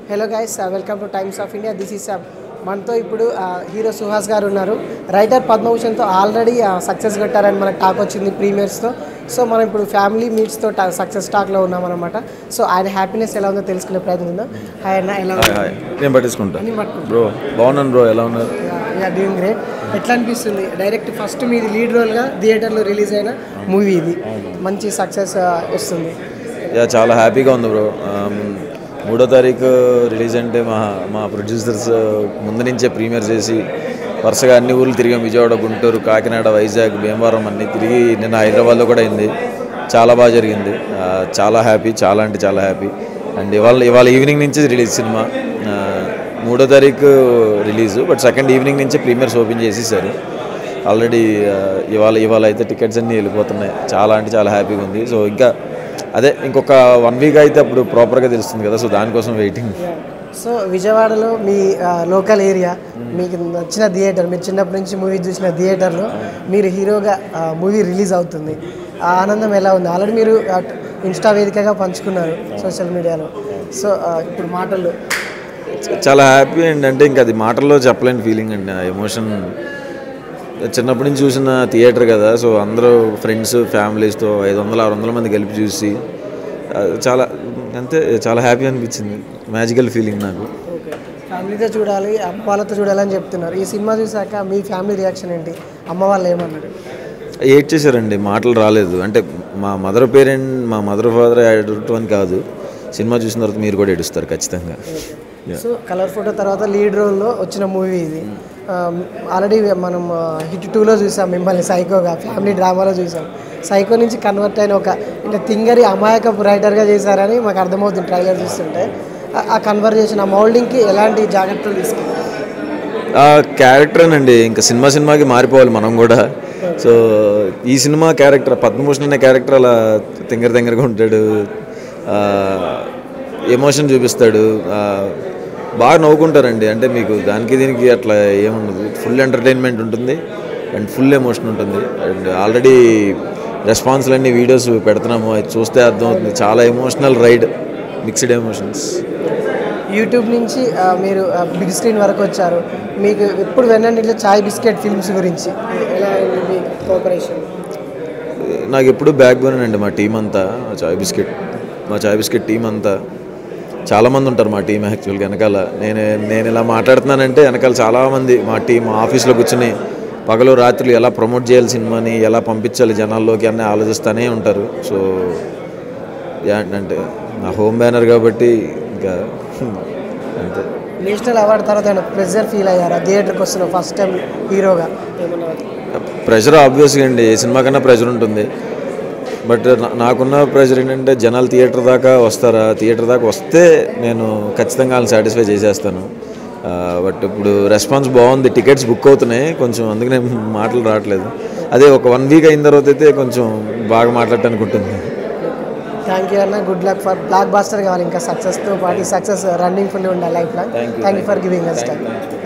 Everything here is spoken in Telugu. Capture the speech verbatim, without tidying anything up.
Hello guys, welcome to Times of India. This is మనతో ఇప్పుడు హీరో సుహాస్ గారు ఉన్నారు. రైటర్ పద్మభూషణ్తో ఆల్రెడీ సక్సెస్ కొట్టారని మనకు టాక్ వచ్చింది ప్రీమియర్స్తో. సో మనం ఇప్పుడు ఫ్యామిలీ మీట్స్తో సక్సెస్ టాక్లో ఉన్నామన్నమాట. సో ఆయన హ్యాపీనెస్ ఎలా ఉందో తెలుసుకునే ప్రయత్నం ఉందా? హాయ్ అన్న, ఎలా నేను పట్టించుకుంటాను బ్రో. బాగున్నాను బ్రో, ఎలా ఉన్నారు? Yeah doing great. ఎట్లా అనిపిస్తుంది? డైరెక్ట్ ఫస్ట్ మీది లీడ్ రోల్గా థియేటర్లో రిలీజ్ అయిన మూవీ ఇది, మంచి సక్సెస్ వస్తుంది. యా చాలా హ్యాపీగా ఉంది బ్రో. మూడో తారీఖు రిలీజ్ అంటే మా మా ప్రొడ్యూసర్స్ ముందు నుంచే ప్రీమియర్ చేసి వరుసగా అన్ని ఊర్లు తిరిగాం. విజయవాడ, గుంటూరు, కాకినాడ, వైజాగ్, భీమవరం అన్నీ తిరిగి నిన్న హైదరాబాద్లో కూడా అయింది. చాలా బాగా జరిగింది. చాలా హ్యాపీ, చాలా అంటే చాలా హ్యాపీ. అండ్ ఇవాళ ఇవాళ ఈవినింగ్ నుంచి రిలీజ్ సినిమా. మూడో తారీఖు రిలీజు, బట్ సెకండ్ ఈవినింగ్ నుంచే ప్రీమియర్స్ ఓపెన్ చేసేసారు ఆల్రెడీ. ఇవాళ ఇవాళ అయితే టికెట్స్ అన్నీ వెళ్ళిపోతున్నాయి. చాలా అంటే చాలా హ్యాపీగా ఉంది. సో ఇంకా అదే ఇంకొక వన్ వీక్ అయితే అప్పుడు ప్రాపర్గా తెలుస్తుంది కదా, సో దానికోసం వెయిటింగ్. సో విజయవాడలో మీ లోకల్ ఏరియా, మీకు నచ్చిన థియేటర్, మీరు చిన్నప్పటి నుంచి మూవీ చూసిన థియేటర్లో మీరు హీరోగా మూవీ రిలీజ్ అవుతుంది. ఆ ఆనందం ఎలా ఉంది? ఆల్రెడీ మీరు ఇన్స్టా వేదికగా పంచుకున్నారు సోషల్ మీడియాలో. సో ఇప్పుడు మాటల్లో చాలా హ్యాపీ అండి. అంటే ఇంకా అది మాటల్లో చెప్పలేని ఫీలింగ్ అండి. ఆ ఎమోషన్ చిన్నప్పటి నుంచి చూసిన థియేటర్ కదా, సో అందరూ ఫ్రెండ్స్ ఫ్యామిలీస్తో ఐదు వందల ఆరు వందల మంది కలిపి చూసి చాలా అంతే చాలా హ్యాపీ అనిపించింది. మ్యాజికల్ ఫీలింగ్ నాకు. ఫ్యామిలీతో చూడాలి, అమ్మ వాళ్ళతో చూడాలని చెప్తున్నారు. ఈ సినిమా చూసాక మీ ఫ్యామిలీ రియాక్షన్ ఏంటి? అమ్మ వాళ్ళు ఏమన్నారు? ఏడ్ చేశారండి, మాటలు రాలేదు. అంటే మా మదర్ పేరెంట్ మా మదర్ ఫాదర్ ఏడవటం అని కాదు, సినిమా చూసిన తర్వాత మీరు కూడా ఏడుస్తారు ఖచ్చితంగా. సో కలర్ ఫోటో తర్వాత లీడ్ రోల్లో వచ్చిన మూవీ ఇది. ఆల్రెడీ మనం హిట్ టూలో చూసాం మిమ్మల్ని సైకోగా, ఫ్యామిలీ డ్రామాలో చూసాం. సైకో నుంచి కన్వర్ట్ అయిన ఒక ఇట్లా తింగరి అమాయకపు రైటర్గా చేశారని మాకు అర్థమవుతుంది ట్రైలర్ చూస్తుంటే. ఆ కన్వర్జేషన్, ఆ మౌల్డింగ్కి ఎలాంటి జాగ్రత్తలు తీసుకున్నారు? ఆ క్యారెక్టర్ అండి, ఇంకా సినిమా సినిమాకి మారిపోవాలి మనం కూడా. సో ఈ సినిమా క్యారెక్టర్ పద్మభూషణ్ అనే క్యారెక్టర్ అలా తింగర తింగరగా ఉంటాడు, ఎమోషన్ చూపిస్తాడు, బాగా నవ్వుకుంటారండి. అంటే మీకు దానికి దీనికి అట్లా ఏముండదు, ఫుల్ ఎంటర్టైన్మెంట్ ఉంటుంది అండ్ ఫుల్ ఎమోషన్ ఉంటుంది. అండ్ ఆల్రెడీ రెస్పాన్స్లన్నీ వీడియోస్ పెడుతున్నాము, అది చూస్తే అర్థమవుతుంది. చాలా emotional ride, mixed emotions. YouTube నుంచి మీరు బిగ్ స్క్రీన్ వరకు వచ్చారు. మీకు ఎప్పుడు వినండి ఇట్లా చాయ్ బిస్కెట్ ఫిల్మ్స్ గురించి ఎలా మీ కోఆపరేషన్? నాకు ఎప్పుడు బ్యాక్ బోన్ అండి మా టీం అంతా. చాయ్ బిస్కెట్ మా చాయ్ బిస్కెట్ టీం అంతా చాలామంది ఉంటారు మా టీం యాక్చువల్గా వెనకాల. నేను నేను ఇలా మాట్లాడుతున్నానంటే వెనకాల చాలామంది మా టీం ఆఫీస్లో కూర్చొని పగలు రాత్రులు ఎలా ప్రమోట్ చేయాలి సినిమాని, ఎలా పంపించాలి జనాల్లోకి అన్నీ ఆలోచిస్తూనే ఉంటారు. సో ఏంటంటే నా హోమ్ బ్యానర్ కాబట్టి ఇంకా అంతే. నేషనల్ అవార్డు తర్వాత ప్రెజర్ ఫీల్ అయ్యారా థియేటర్కి వస్తున్న ఫస్ట్ టైం హీరోగా? ప్రెషర్ ఆబ్వియస్గా అండి, ఏ సినిమా కన్నా ప్రెషర్ ఉంటుంది. బట్ నాకున్న ప్రెషర్ ఏంటంటే జనాలు థియేటర్ దాకా వస్తారా, థియేటర్ దాకా వస్తే నేను ఖచ్చితంగా వాళ్ళని సాటిస్ఫై చేసేస్తాను. బట్ ఇప్పుడు రెస్పాన్స్ బాగుంది, టికెట్స్ బుక్ అవుతున్నాయి కొంచెం, అందుకనే మాటలు రావట్లేదు. అదే ఒక వన్ వీక్ అయిన తర్వాత అయితే కొంచెం బాగా మాట్లాడటానికి ఉంటుంది. థ్యాంక్ యూ అన్న, good luck for blockbuster కావాలి. ఇంకా సక్సెస్తో పాటు సక్సెస్ రన్నింగ్ ఫుల్ ఉండాలి life long. Thank you for giving us time.